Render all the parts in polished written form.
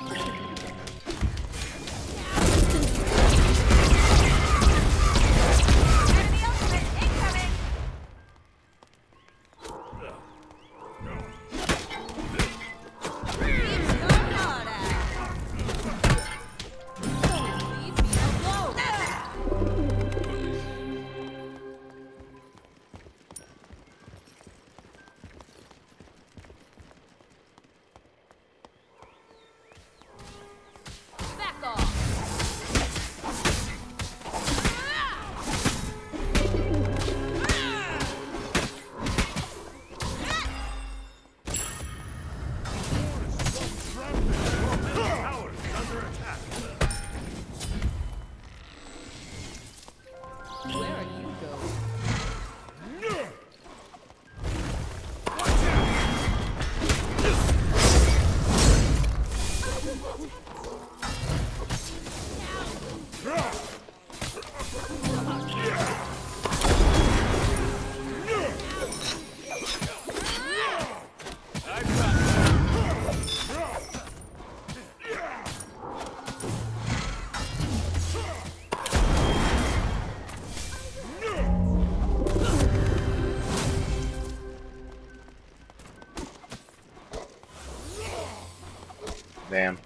Damn.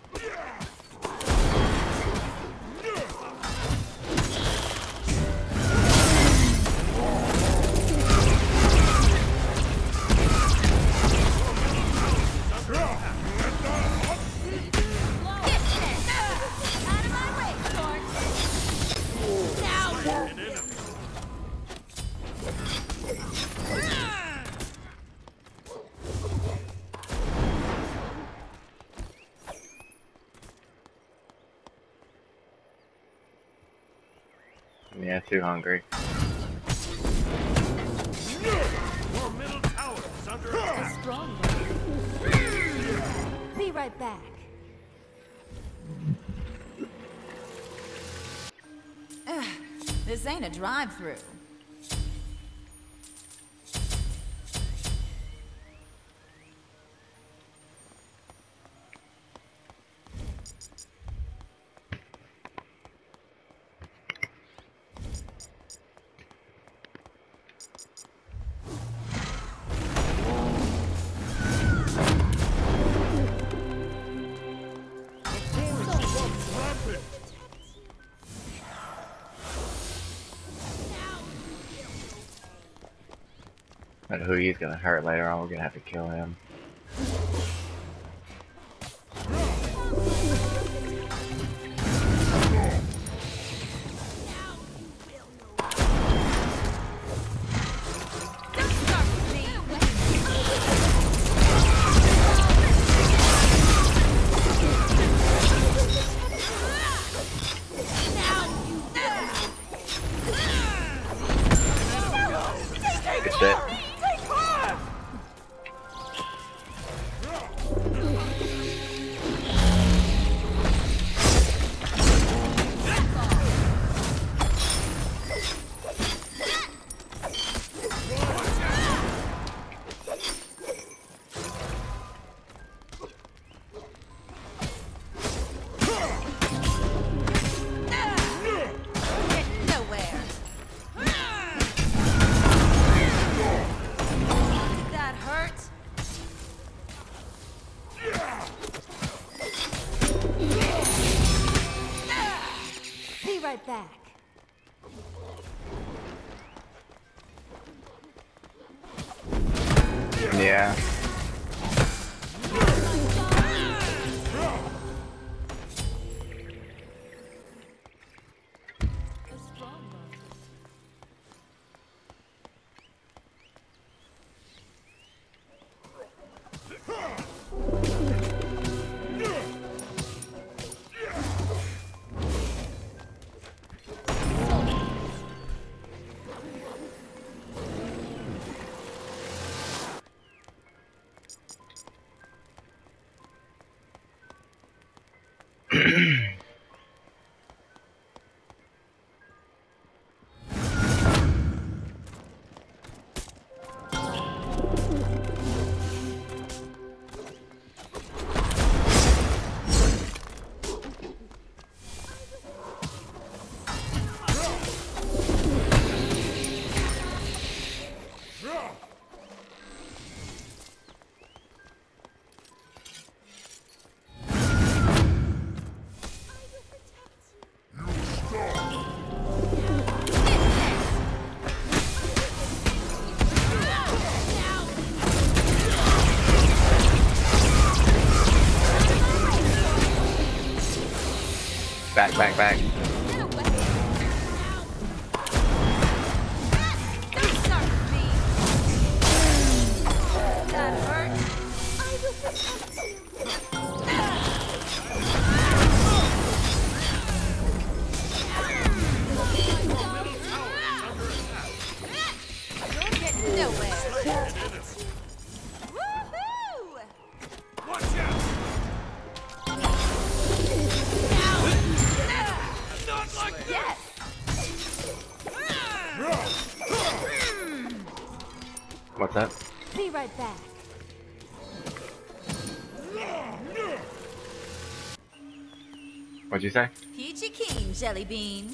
Yeah, too hungry. Your middle tower is under attack. Strong. Be right back. This ain't a drive-through. But who he's gonna hurt later on, we're gonna have to kill him. Good shit. Right back. Yeah. Back, back, back. Get away. Don't start with me. That hurt. I will protect you. You're getting nowhere. Woohoo! Watch out! Not like Yes. What's that? Be right back. What'd you say? Peachy keen, Jelly Bean.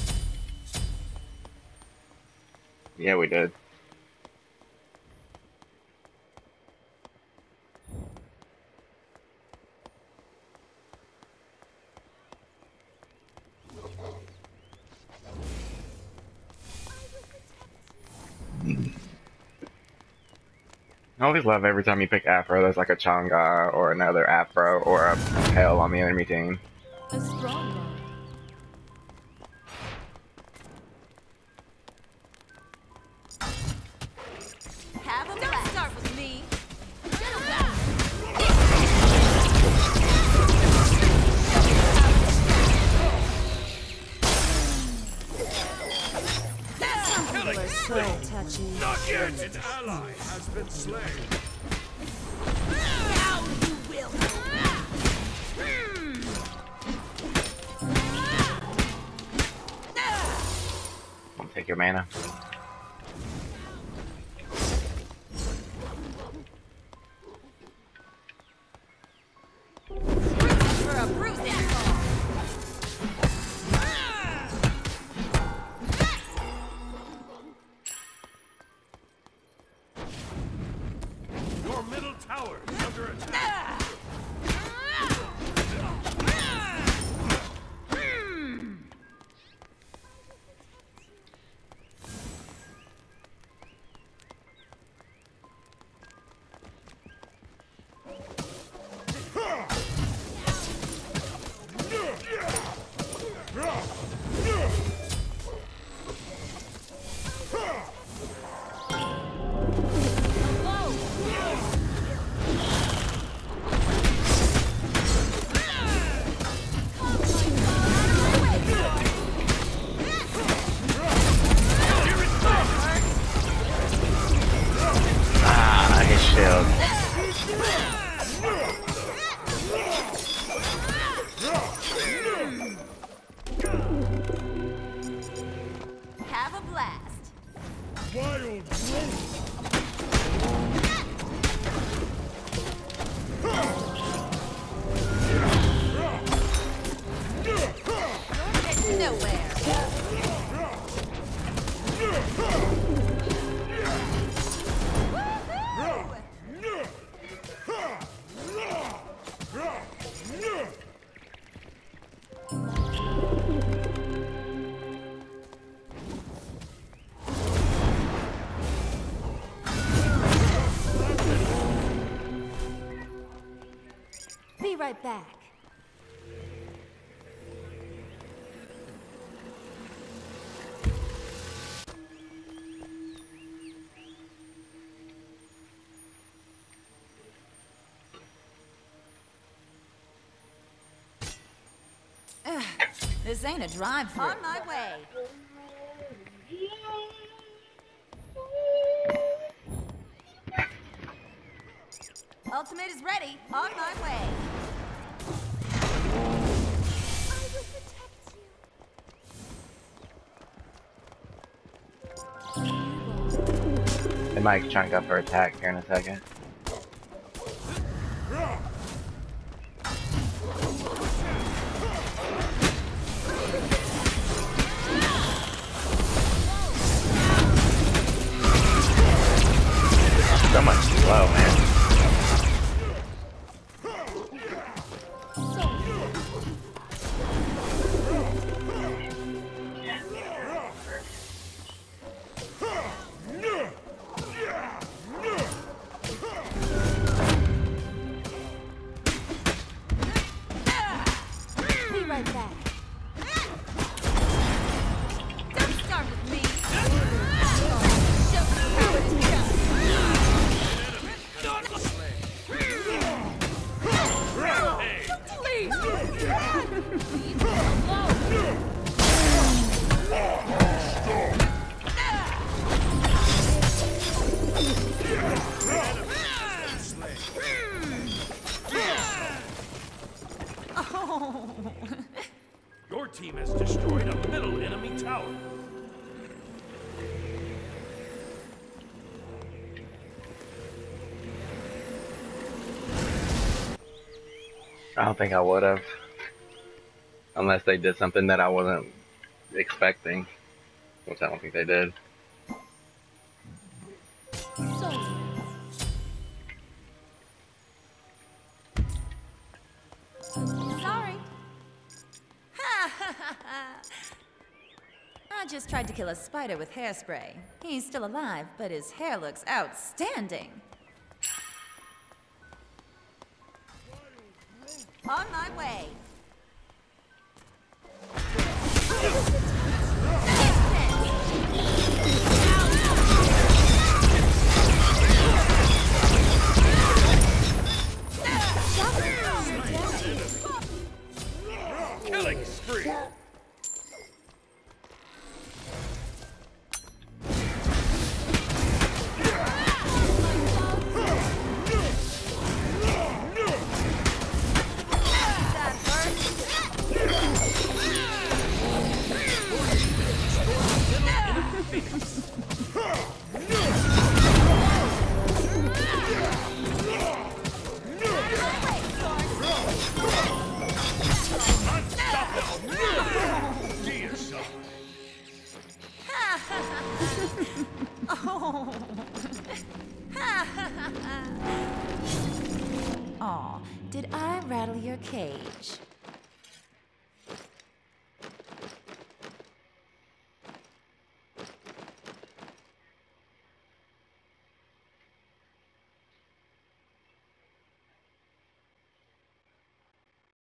Yeah, we did. I always love every time you pick Afro, there's like a Chang'e or another Afro or a Pale on the enemy team. A strong one. Have a blast. Don't start with me. Get away. Some people are so touchy. not yet! An ally has been slain. Now you will. Don't take your mana. For a bruising fall. Your middle tower is under attack. Ah, his shield. Have a blast. Wild growth. Getting nowhere. Woohoo! Be right back. This ain't a drive-through. On my way. Ultimate is ready. On my way. I will protect you. They might try and go for attack here in a second. So much slow, man. Be right back. Your team has destroyed a middle enemy tower. I don't think I would have. Unless they did something that I wasn't expecting. Which I don't think they did. Sorry. I just tried to kill a spider with hairspray. He's still alive, but his hair looks outstanding. On my way. Killing spree. Aw, did I rattle your cage?